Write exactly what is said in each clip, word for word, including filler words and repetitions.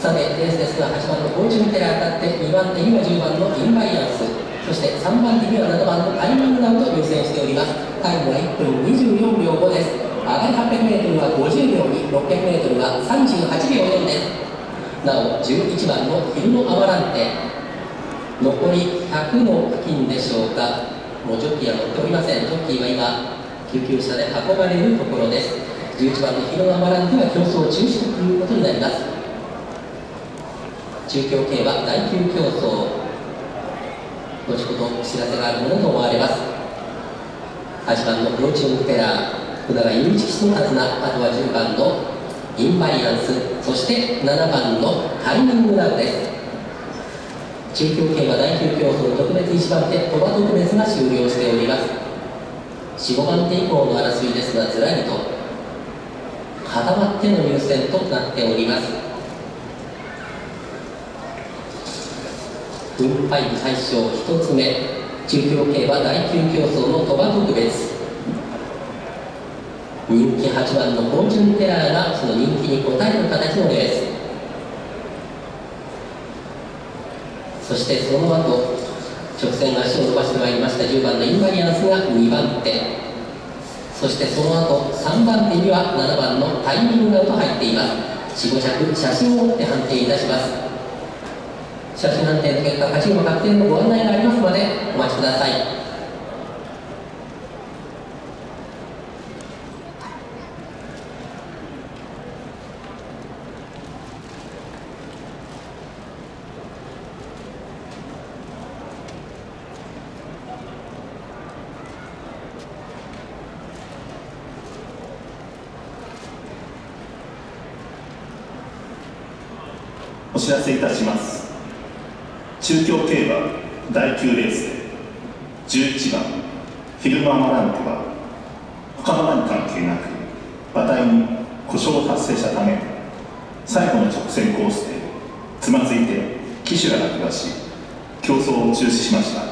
さてレースですが、はちばんのフォーチュンテラー勝ってにばん手にはじゅうばんのインバイアンス、そしてさんばん手にはななばんのタイミングダウンと入選しております。タイムはいっぷんにじゅうよんびょうごです。上がり はっぴゃくメートル はごじゅうびょうに、ろっぴゃくメートル はさんじゅうはちびょうよんです。なおじゅういちばんの昼のアマランテ、残りひゃくの付近でしょうか。もうジョッキーは乗っておりません。ジョッキーは今救急車で運ばれるところです。じゅういちばんの昼のアマランテは競争中止ということになります。中京競馬第きゅう競争、後ほどお知らせがあるものと思われます。はちばんのフォーチュンテラー、札が有一騎のはずな、あとはじゅうばんのインバイアンス、そしてななばんのタイミングダウンです。中京競馬第きゅう競争特別いちばん手、鳥羽特別が終了しております。よん、ごばん手以降の争いですが、ずらりと固まっての入選となっております。分配対象ひとつめ、中京競馬第きゅう競争の鳥羽特別、人気はちばんのフォーチュンテラーがその人気に応える形のレース。そしてその後直線足を伸ばしてまいりましたじゅうばんのインバリアンスがにばん手、そしてその後さんばん手にはななばんのタイミングアウト入っています。 よん、ご着写真を追って判定いたします。写真判定の結果、勝ち馬確定のご案内がありますのでお待ちください。 お知らせいたします。中京競馬だいきゅうレースでじゅういちばんフィルムアマランテは他の馬に関係なく馬体に故障を発生したため、最後の直線コースでつまずいて騎手が落馬し競争を中止しました。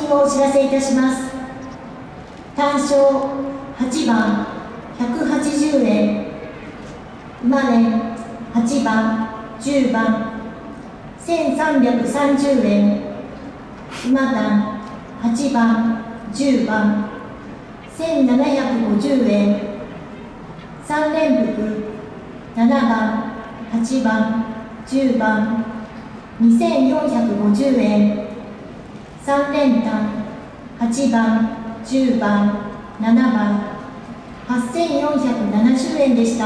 金をお知らせいたします。単勝はちばんひゃくはちじゅうえん、馬連はちばんじゅうばんせんさんびゃくさんじゅうえん、馬単はちばんじゅうばんせんななひゃくごじゅうえん、さん連複ななばんはちばんじゅうばんにせんよんひゃくごじゅうえん、さん連単はちばんじゅうばんななばんはっせんよんひゃくななじゅうえんでした。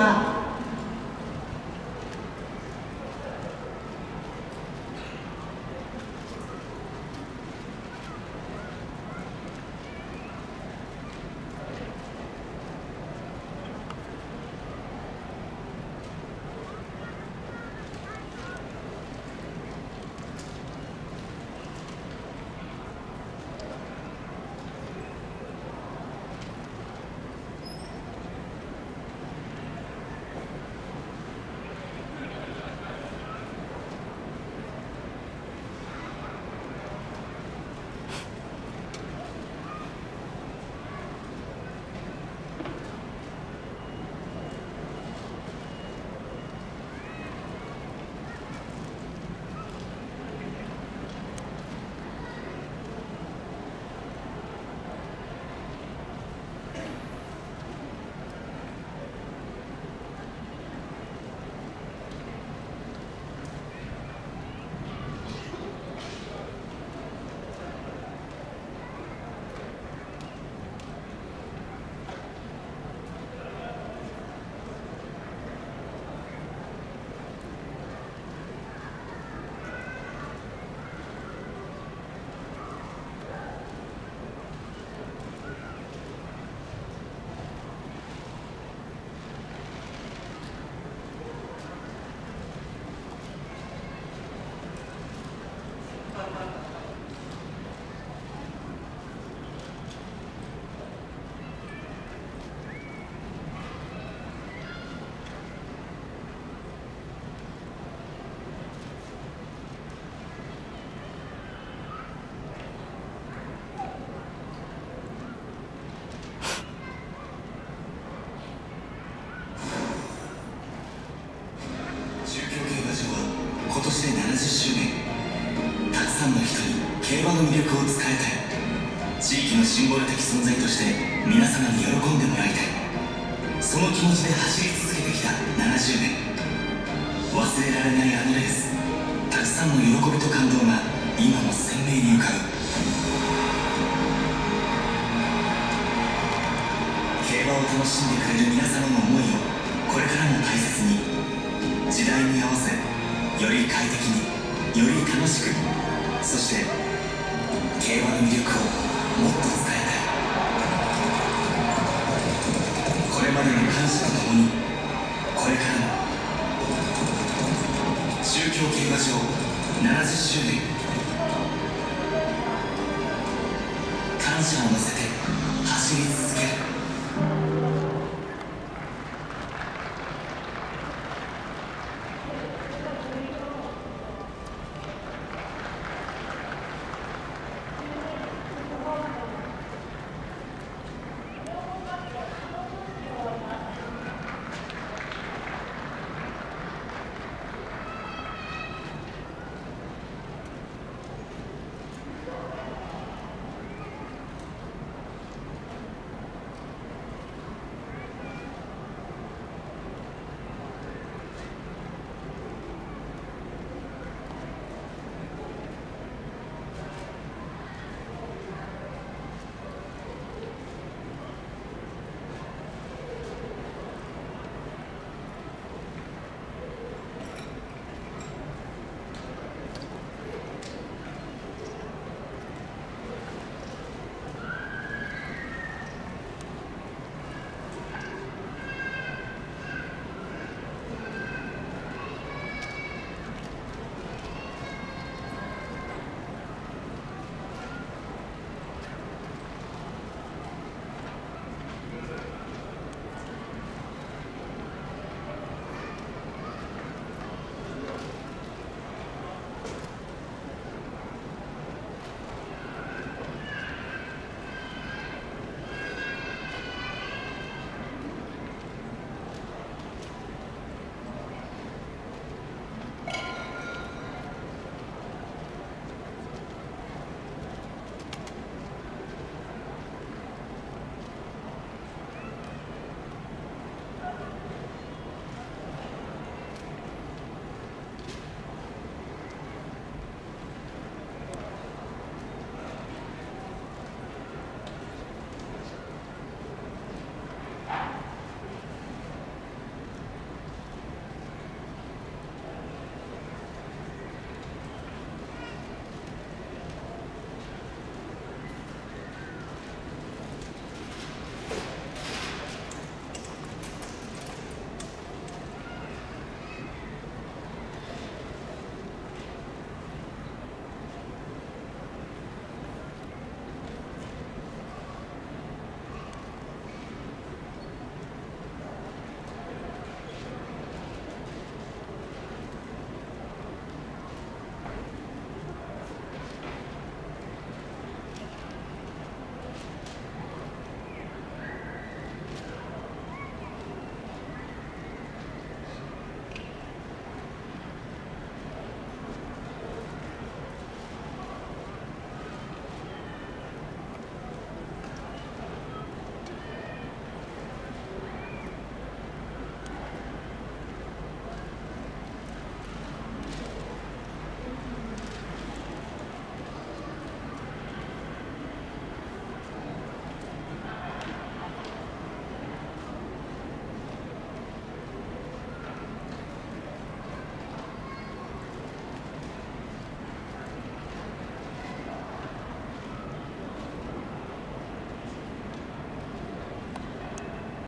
今年でななじゅっしゅうねん、たくさんの人に競馬の魅力を伝えたい、地域のシンボル的存在として皆様に喜んでもらいたい、その気持ちで走り続けてきたななじゅうねん、忘れられないあのレース、たくさんの喜びと感動が今も鮮明に浮かぶ。競馬を楽しんでくれる皆様の思いをこれからも大切に、時代に合わせより快適に、より楽しく、そして競馬の魅力をもっと伝えたい。これまでの感謝とともに、これからも中京競馬場ななじゅっしゅうねん